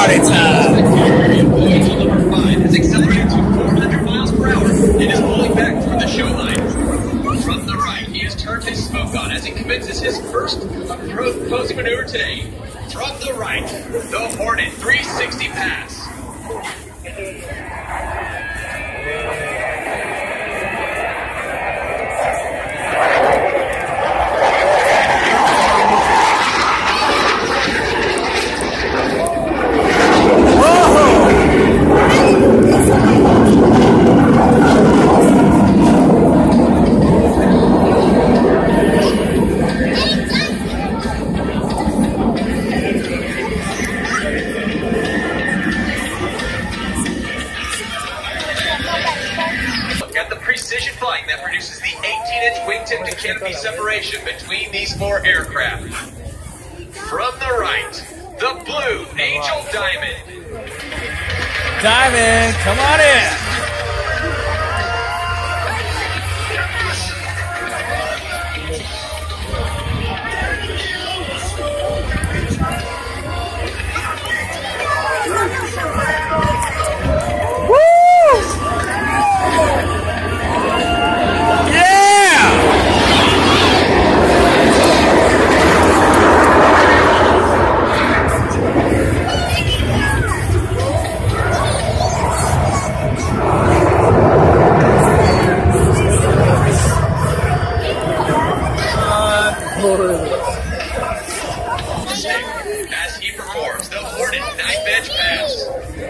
party time. Number 5 has accelerated to 400 miles per hour and is pulling back toward the show line. From the right, he has turned his smoke on as he commences his first closing maneuver today. From the right, the Hornet 360 pass. Precision flying that produces the 18-inch wingtip to canopy separation between these 4 aircraft. From the right, the Blue Angel Diamond. Diamond, come on in. As he performs the Hornet knife edge pass.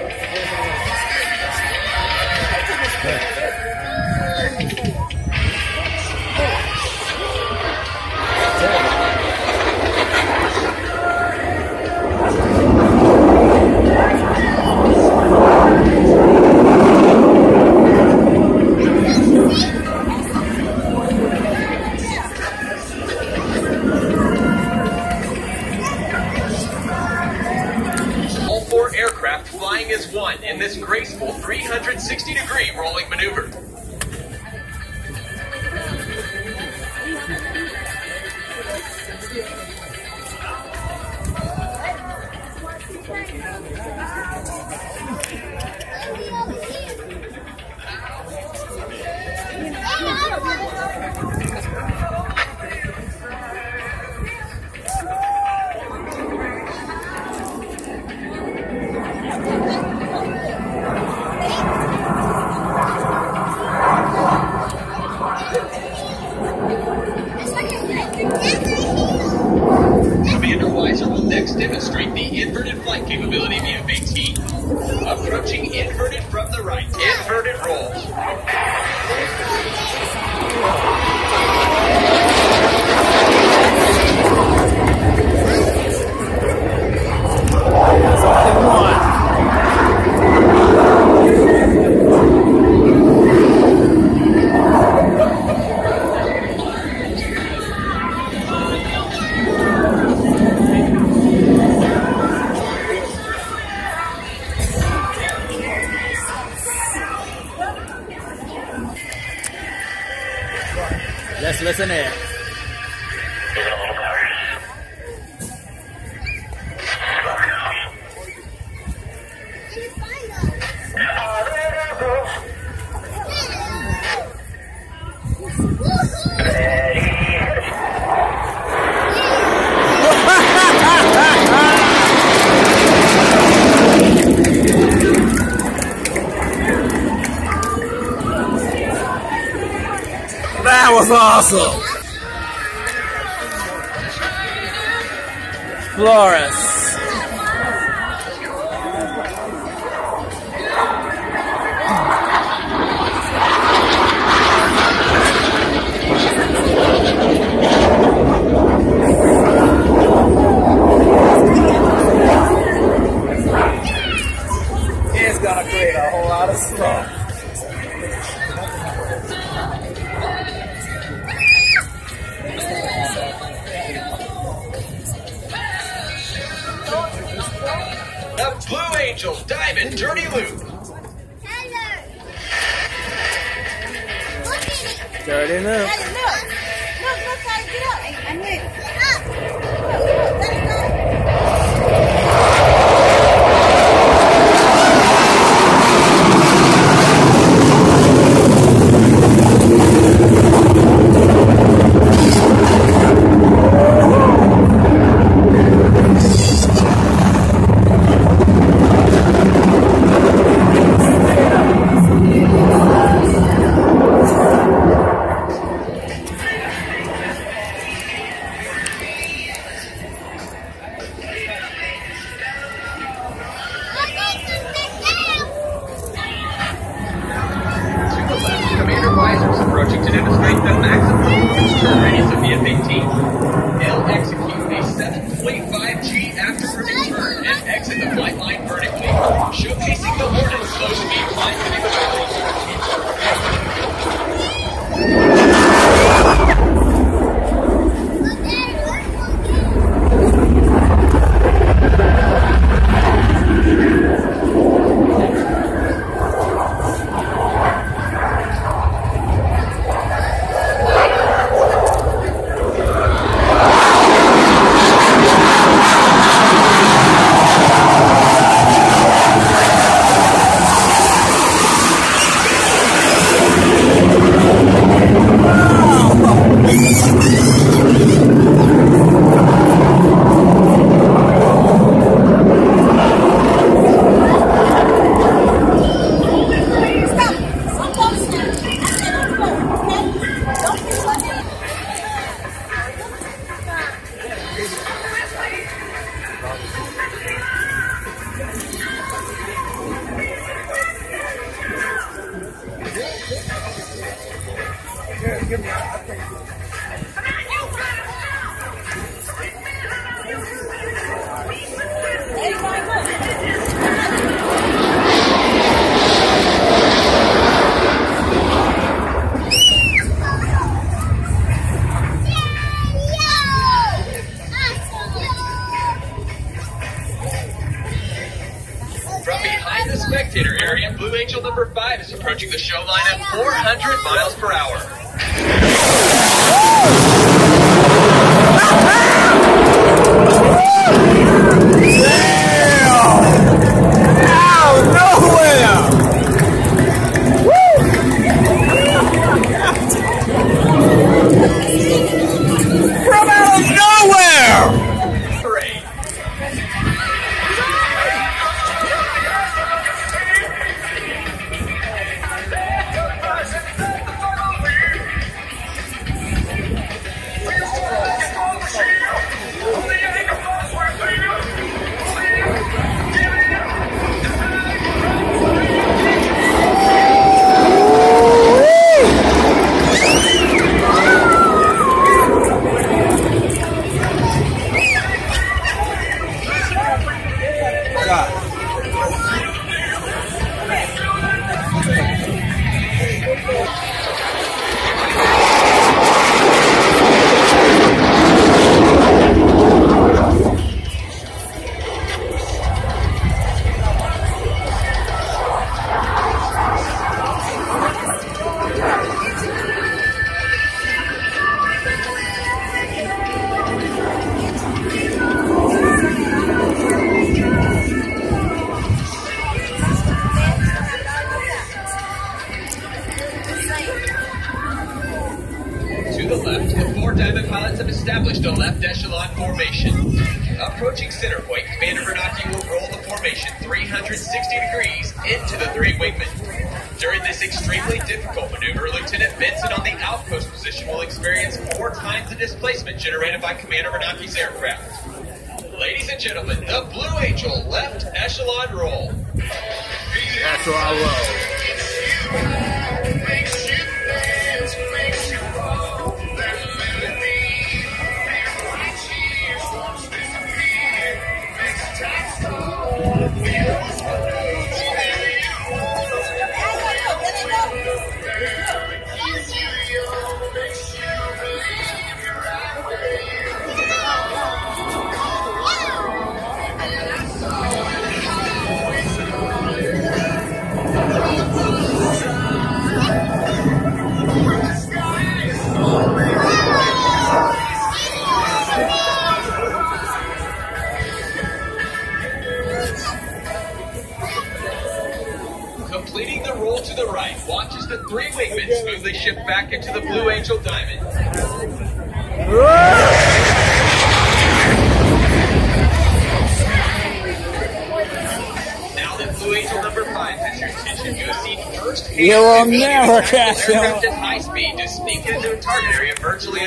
Aircraft flying as one in this graceful 360-degree rolling maneuver. Commander Weiser will next demonstrate the inverted flight capability of the F-18. Approaching inverted from the right. Inverted rolls. Let's listen in. That was awesome! Flores. It's gonna create a whole lot of stuff. The Blue Angel Diamond Dirty Loop. Dirty Loop. Look how you get up. I knew. Get up. Look, that's showcasing the Hornet's low-speed flight maneuverability. From behind the spectator area, Blue Angel number 5 is approaching the show line at 400 miles per hour. To the left, the 4 Diamond pilots have established a left echelon formation. Approaching center point, Commander Bernacchi will roll the formation 360 degrees into the 3 wingmen. During this extremely difficult maneuver, Lieutenant Benson on the outpost position will experience 4 times the displacement generated by Commander Bernacchi's aircraft. Ladies and gentlemen, the Blue Angel left echelon roll. That's where I roll. Completing the roll to the right, watch as the 3 wingmen smoothly shift back into the Blue Angel Diamond. Now that Blue Angel number 5 has your attention, you have seen first. You will never catch him. Aircraft at high speed to sneak into the target area virtually.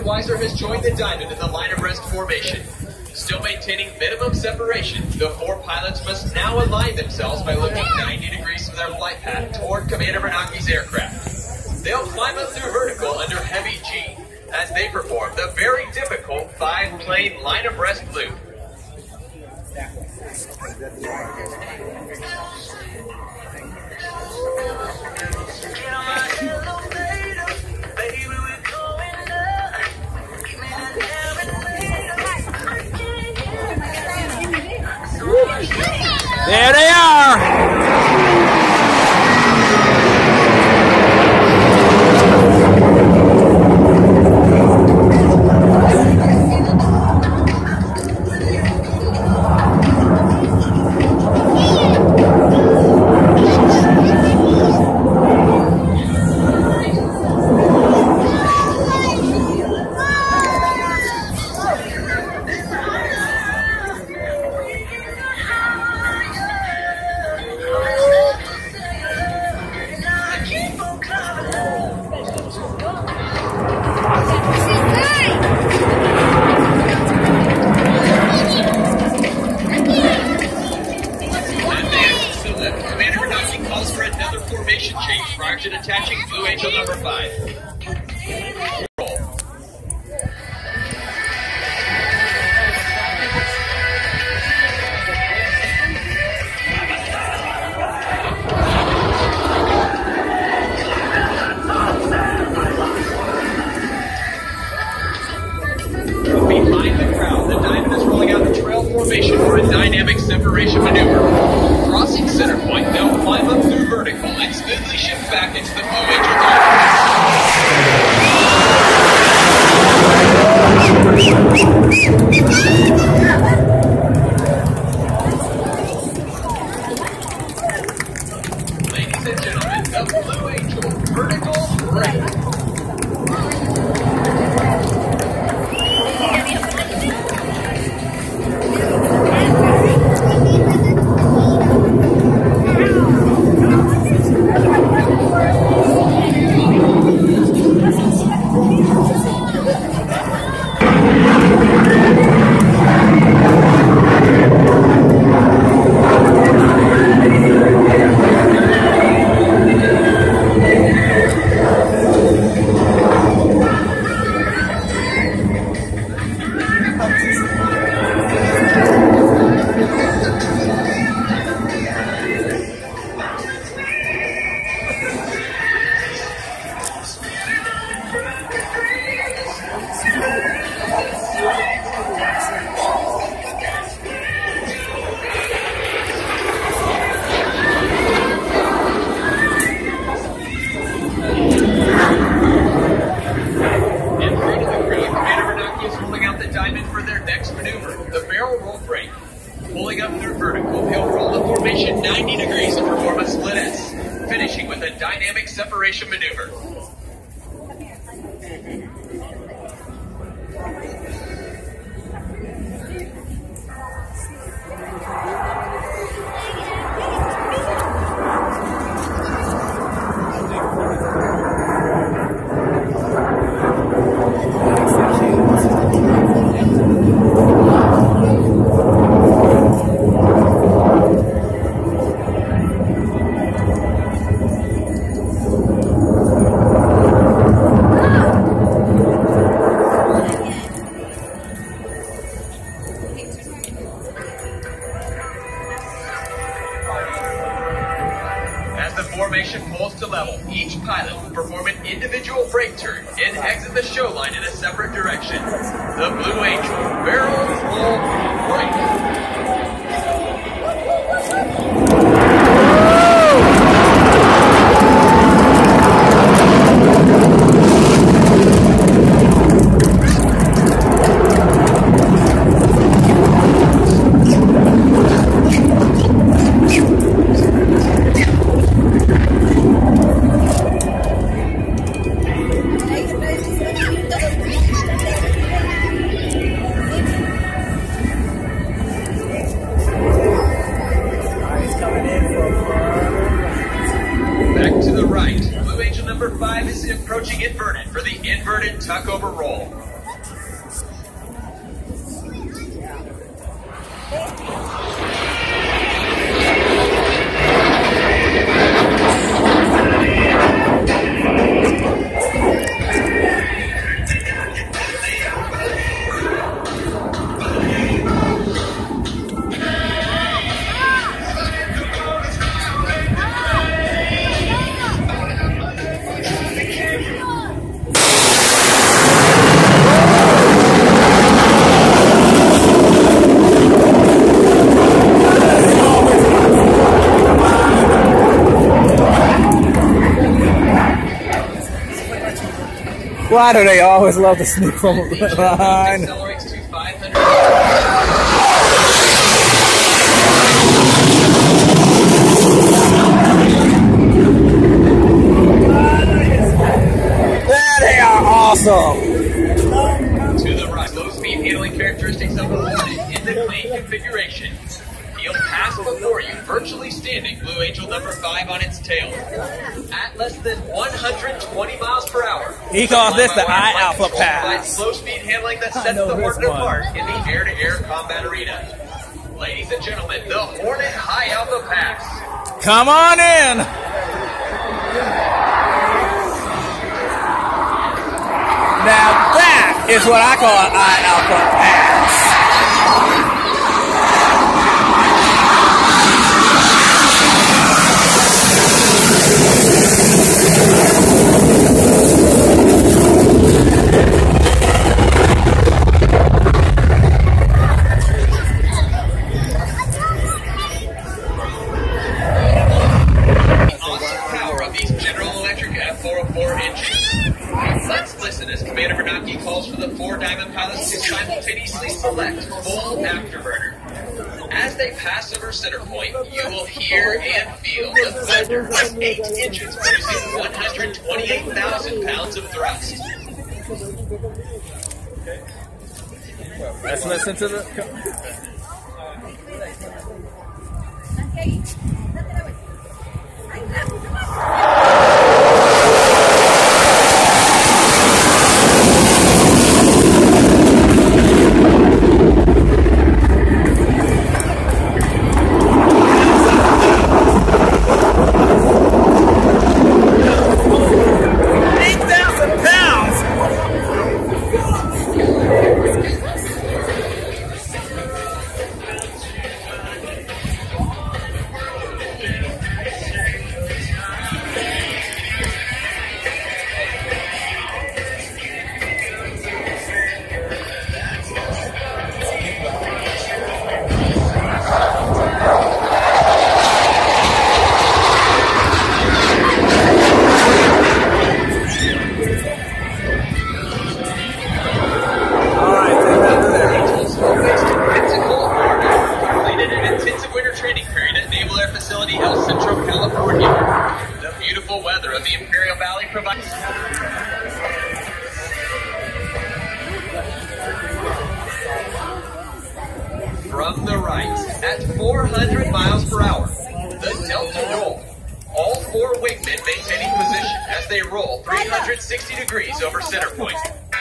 Weiser has joined the Diamond in the line of rest formation. Still maintaining minimum separation, the 4 pilots must now align themselves by looking 90 degrees from their flight path toward Commander Bernake's aircraft. They'll climb up through vertical under heavy G as they perform the very difficult 5-plane line of rest loop. There they are! Attaching Blue Angel number 5. Behind the crowd, the Diamond is rolling out the trail formation for a dynamic separation maneuver. Crossing center point, they'll climb up through vertical and smoothly shift back into the Blue Angel Diamond. Ladies and gentlemen, the Blue Angel vertical break. Pulling up through vertical, he'll roll the formation 90 degrees and perform a split S, finishing with a dynamic separation maneuver. Formation pulls to level. Each pilot will perform an individual brake turn and exit the show line in a separate direction. The Blue Angel barrels roll right. Why do they always love to sneak from behind? Accelerates to 500. They are awesome. To the right, low speed handling characteristics of the Hornet in the clean configuration. He'll pass before you, virtually standing Blue Angel number 5 on its tail. At less than 120 miles per hour. He calls this the I Alpha pass. Slow speed handling that sets the Hornet apart in the air-to-air combat arena. Ladies and gentlemen, the Hornet High Alpha Pass. Come on in. Now that is what I call an I Alpha pass. Commander Bernanke calls for the 4 Diamond pilots to simultaneously select full afterburner. As they pass over center point, you will hear and feel the thunder of 8 engines producing 128,000 pounds of thrust. Let's listen to the... From the right, at 400 miles per hour, the Delta roll. All 4 wingmen maintaining position as they roll 360 degrees over center point.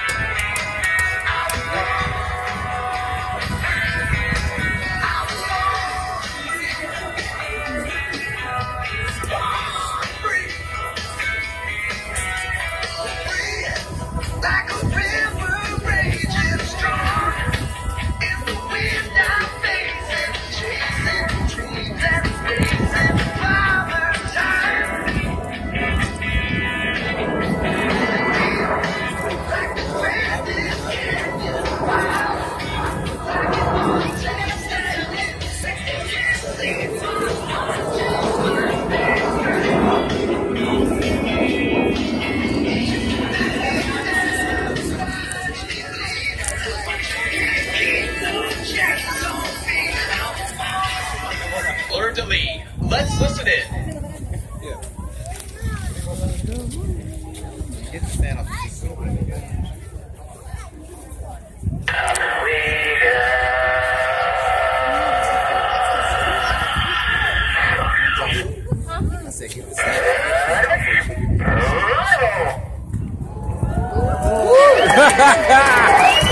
Learn to lead. Let's listen in. Get the stand up. I said get the stand up.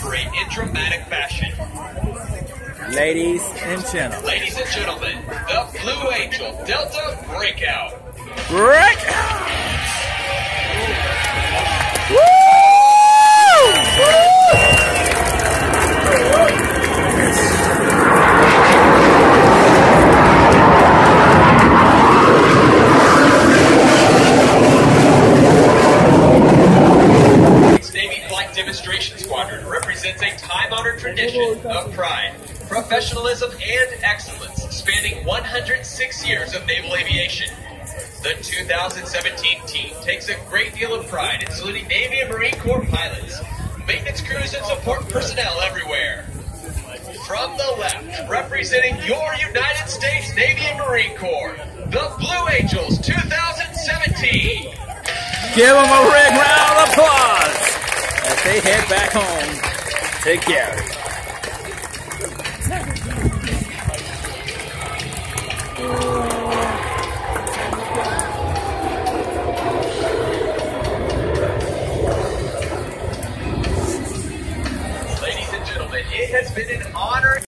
operate in dramatic fashion. Ladies and gentlemen. Ladies and gentlemen, the Blue Angel Delta Breakout. Break! Woo! Navy Flight Demonstration Squadron represents a time-honored tradition of pride, professionalism, and excellence spanning 106 years of naval aviation. The 2017 team takes a great deal of pride in saluting Navy and Marine Corps pilots, maintenance crews, and support personnel everywhere. From the left, representing your United States Navy and Marine Corps, the Blue Angels 2017. Give them a big round of applause as they head back home to Gary. Ladies and gentlemen, it has been an honor.